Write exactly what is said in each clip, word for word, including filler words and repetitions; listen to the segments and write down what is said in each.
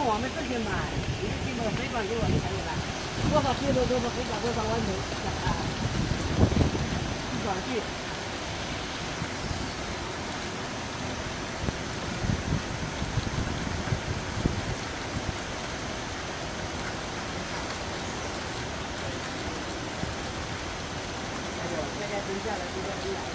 我们自己买，你就进个水管给我就可以了。多少隧道多少水管多少弯头，啊，一管去。哎呦，现在停下来，停下来。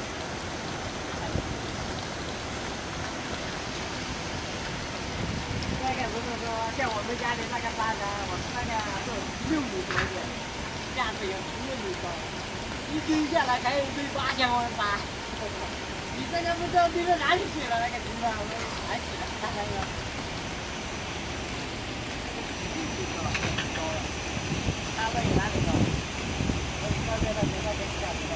那个不是说像我们家的那个沙子，我们那个是六米多的，架子有十米高，一堆下来还有一堆八千万沙。你这个不知道堆到哪里去了，那个地方我抬起来看看哟。它会有哪里高？我高高的，高高的下去了。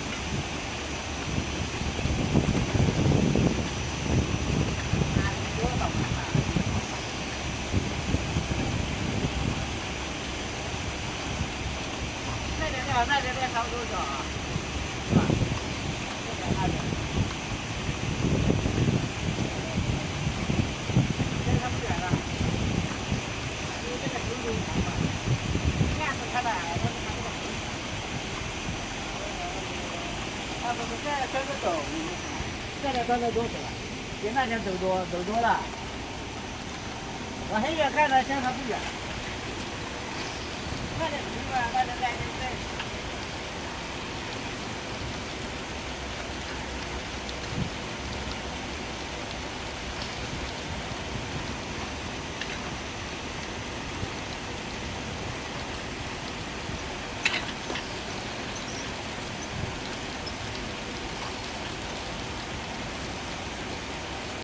那这边差不多少啊？是吧？这边二点。现在它不远了，因为这个球都长了，面是开的矮，它是看不到很长。他不是现在跟着走，现在刚才多少了？比那天走多走多了。我很远看着相差不远。那点地方，那点在在在。